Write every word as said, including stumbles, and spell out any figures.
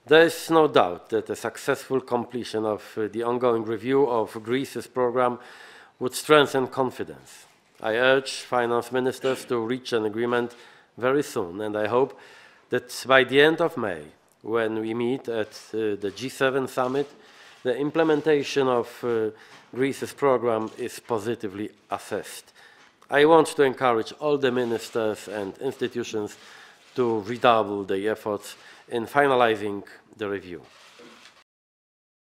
There is no doubt that a successful completion of uh, the ongoing review of Greece's program would strengthen confidence. I urge finance ministers to reach an agreement very soon, and I hope that by the end of May, when we meet at uh, the G seven summit, the implementation of uh, Greece's program is positively assessed. I want to encourage all the ministers and institutions to redouble their efforts in finalizing the review.